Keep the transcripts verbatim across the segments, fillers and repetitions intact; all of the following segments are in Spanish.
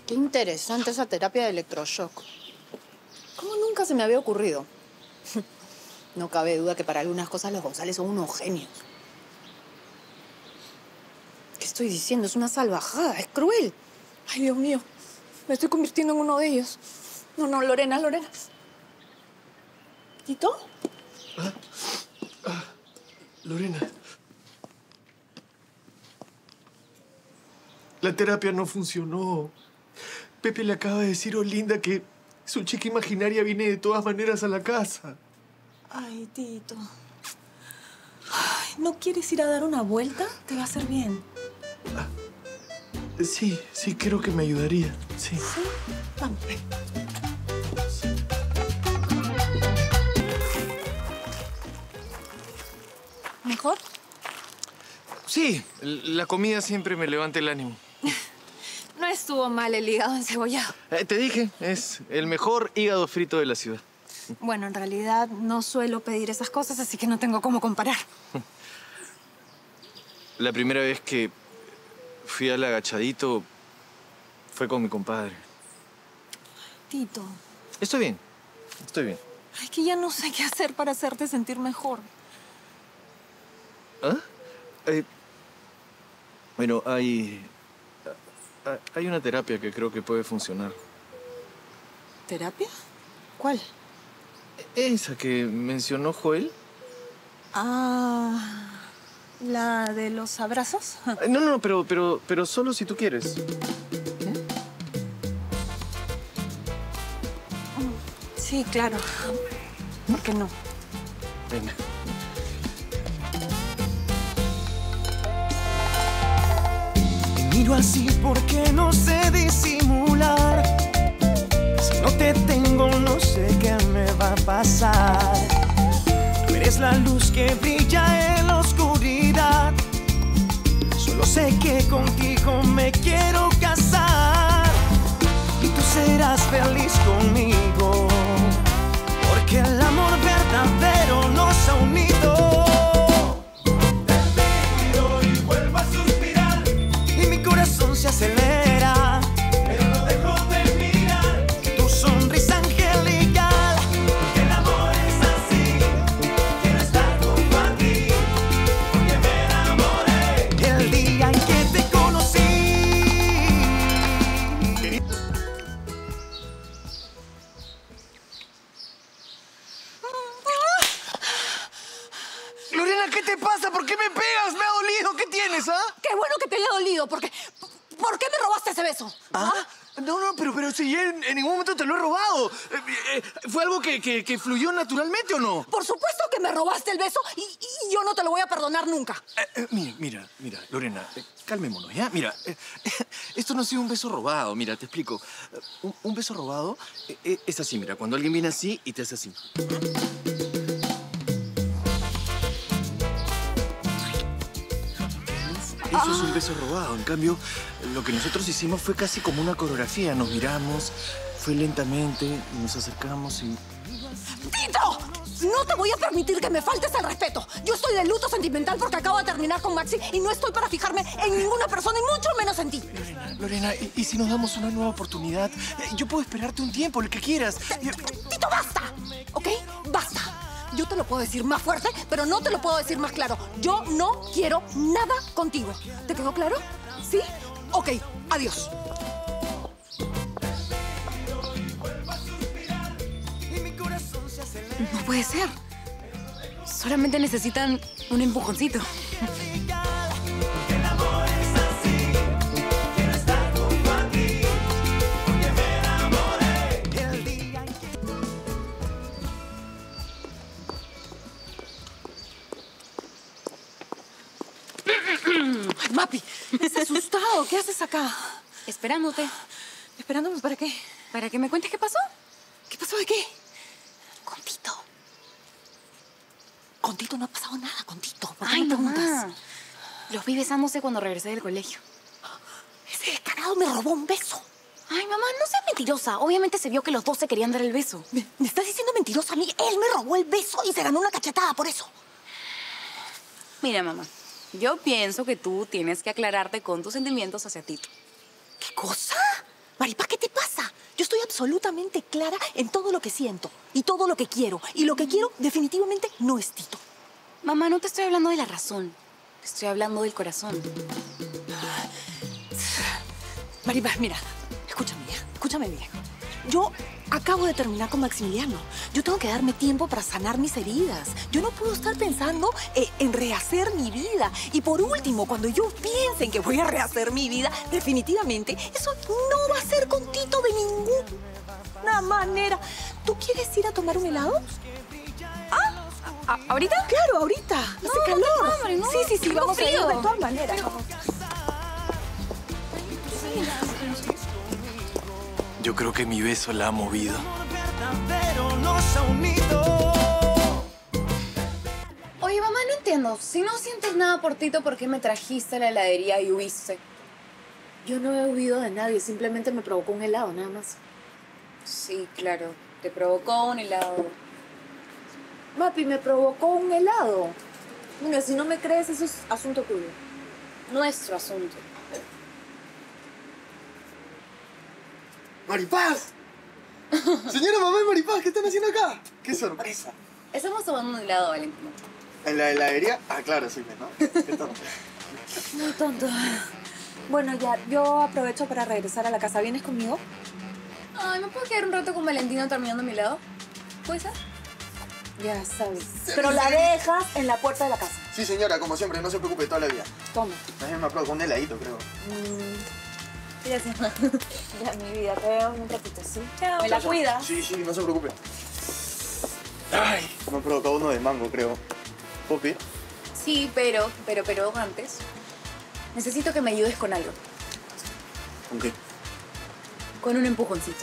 Qué interesante esa terapia de electroshock. ¿Cómo nunca se me había ocurrido? No cabe duda que para algunas cosas los González son unos genios. ¿Qué estoy diciendo? Es una salvajada, es cruel. Ay, Dios mío, me estoy convirtiendo en uno de ellos. No, no, Lorena, Lorena. ¿Tito? Ah, ah, Lorena. La terapia no funcionó. Pepe le acaba de decir a Olinda que su chica imaginaria viene de todas maneras a la casa. Ay, Tito. Ay, ¿no quieres ir a dar una vuelta? Te va a hacer bien. Ah, sí, sí, creo que me ayudaría. Sí. ¿Sí? Vamos. ¿Mejor? Sí, la comida siempre me levanta el ánimo. No estuvo mal el hígado encebollado. Eh, te dije, es el mejor hígado frito de la ciudad. Bueno, en realidad no suelo pedir esas cosas, así que no tengo cómo comparar. La primera vez que fui al agachadito fue con mi compadre. Tito. Estoy bien, estoy bien. Es que ya no sé qué hacer para hacerte sentir mejor. ¿Ah? Eh, bueno, hay... Hay una terapia que creo que puede funcionar. ¿Terapia? ¿Cuál? Esa que mencionó Joel. Ah... ¿La de los abrazos? No, no, pero, pero, pero solo si tú quieres. Sí, claro. ¿Por qué no? Venga. Te miro así porque no sé disimular. Si no te tengo, no sé qué me va a pasar. Tú eres la luz que brilla en la oscuridad. Solo sé que contigo me quiero casar. Y tú serás feliz conmigo, porque el amor verdadero nos ha unido. Se acelera, pero no dejo de mirar tu sonrisa angelical. Porque el amor es así, quiero estar junto a ti, porque me enamoré el día en que te conocí. Lorena, ¿qué te pasa? ¿Por qué me pegas? Me ha dolido. ¿Qué tienes, ah? Qué bueno que te haya dolido, porque... ¿Por qué me robaste ese beso? ¿Ah? No, no, pero, pero si yo en, en ningún momento te lo he robado. Eh, eh, ¿Fue algo que, que, que fluyó naturalmente o no? Por supuesto que me robaste el beso y, y yo no te lo voy a perdonar nunca. Eh, eh, mira, mira, mira, Lorena, eh, calmémonos, ¿ya? Mira, eh, esto no ha sido un beso robado, mira, te explico. Un, un beso robado eh, es así, mira, cuando alguien viene así y te hace así. Eso es un beso robado. En cambio, lo que nosotros hicimos fue casi como una coreografía. Nos miramos, fue lentamente, nos acercamos y... ¡Tito! No te voy a permitir que me faltes el respeto. Yo estoy de luto sentimental porque acabo de terminar con Maxi y no estoy para fijarme en ninguna persona y mucho menos en ti. Lorena, Lorena, ¿y, y si nos damos una nueva oportunidad? Yo puedo esperarte un tiempo, el que quieras. Tito, basta, ¿ok? Basta. Yo te lo puedo decir más fuerte, pero no te lo puedo decir más claro. Yo no quiero nada contigo. ¿Te quedó claro? ¿Sí? Ok, adiós. No puede ser. Solamente necesitan un empujoncito. Ay, Mapi, me has asustado. ¿Qué haces acá? Esperándote. ¿Esperándome para qué? ¿Para que me cuentes qué pasó? ¿Qué pasó de qué? Con Tito. Con Tito no ha pasado nada, con Tito. ¿Por qué Ay, me preguntas? mamá. Los vi besándose cuando regresé del colegio. Ese descarado me robó un beso. Ay, mamá, no seas mentirosa. Obviamente se vio que los dos se querían dar el beso. ¿Me, me estás diciendo mentirosa a mí? Él me robó el beso y se ganó una cachetada por eso. Mira, mamá, yo pienso que tú tienes que aclararte con tus sentimientos hacia Tito. ¿Qué cosa? Maripaz, ¿qué te pasa? Yo estoy absolutamente clara en todo lo que siento y todo lo que quiero. Y lo que quiero definitivamente no es Tito. Mamá, no te estoy hablando de la razón. Te estoy hablando del corazón. Maripaz, mira, escúchame bien, escúchame bien. Yo acabo de terminar con Maximiliano. Yo tengo que darme tiempo para sanar mis heridas. Yo no puedo estar pensando eh, en rehacer mi vida. Y por último, cuando yo piense en que voy a rehacer mi vida, definitivamente, eso no va a ser con Tito de ninguna manera. ¿Tú quieres ir a tomar un helado? ¿Ah? ¿A- ¿Ahorita? Claro, ahorita. Hace No, calor. no tengo hambre, no. Sí, sí, sí, Tengo vamos a ir frío. de todas maneras. Vamos. Yo creo que mi beso la ha movido. Verdadero nos ha unido. Oye, mamá, no entiendo. Si no sientes nada por Tito, ¿por qué me trajiste a la heladería y huiste? Yo no he huido de nadie, simplemente me provocó un helado, nada más. Sí, claro. Te provocó un helado. Mapi, me provocó un helado. Mira, si no me crees, eso es asunto tuyo. Nuestro asunto. ¡Maripaz! Señora mamá y Maripaz, ¿qué están haciendo acá? ¡Qué sorpresa! Estamos tomando un helado, Valentina. ¿En la heladería? Ah, claro, sí, ¿no? Qué tonto. Muy tonto. Bueno, ya, yo aprovecho para regresar a la casa. ¿Vienes conmigo? Ay, ¿me puedo quedar un rato con Valentina terminando mi helado? ¿Puede ser? Ya sabes. Pero la dejas en la puerta de la casa. Sí, señora, como siempre, no se preocupe toda la vida. Toma. También me acuerdo con un heladito, creo. Gracias. Ya, mi vida, te veo en un ratito, ¿sí? Chao. Me la cuidas. Sí, sí, no se preocupe. Ay, me ha provocado uno de mango, creo. ¿Popi? Sí, pero, pero, pero antes, necesito que me ayudes con algo. ¿Con qué? Con un empujoncito.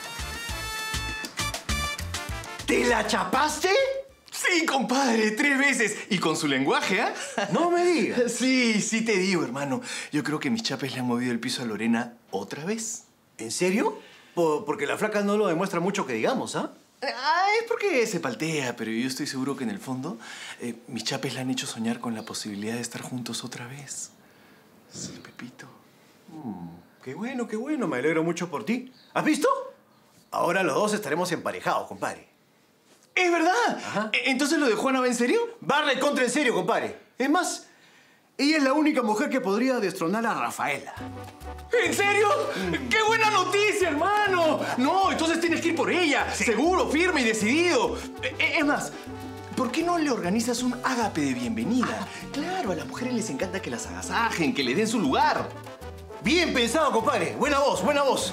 ¿Te la chapaste? Sí, compadre, tres veces. Y con su lenguaje, ¿ah? ¿eh? No me digas. Sí, sí te digo, hermano. Yo creo que mis chapes le han movido el piso a Lorena otra vez. ¿En serio? Por- porque la flaca no lo demuestra mucho que digamos, ¿ah? Ah, es porque se paltea, pero yo estoy seguro que en el fondo eh, mis chapes le han hecho soñar con la posibilidad de estar juntos otra vez. Sí, Pepito. Qué bueno, qué bueno. Me alegro mucho por ti. ¿Has visto? Ahora los dos estaremos emparejados, compadre. ¿Es verdad? Ajá. E- ¿Entonces lo de Juana va en serio? Barra y contra en serio, compadre. Es más, ella es la única mujer que podría destronar a Rafaela. ¿En serio? ¡Qué buena noticia, hermano! No, entonces tienes que ir por ella. Seguro, firme y decidido. E- e- Es más, ¿por qué no le organizas un ágape de bienvenida? Claro, a las mujeres les encanta que las agasajen, que les den su lugar. Bien pensado, compadre. Buena voz, buena voz.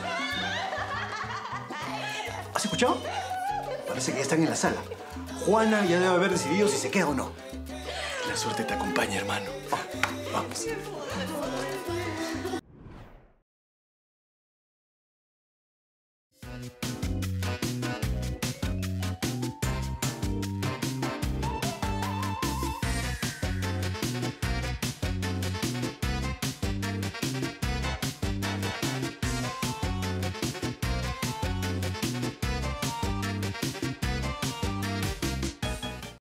¿Has escuchado? Parece que ya están en la sala. Juana ya debe haber decidido si se queda o no. La suerte te acompaña, hermano. Vamos.